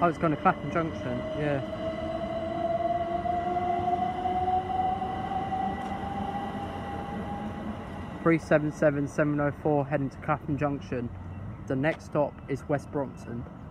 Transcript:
Oh, it's going to Clapham Junction, yeah. (377 704) heading to Clapham Junction. The next stop is West Brompton.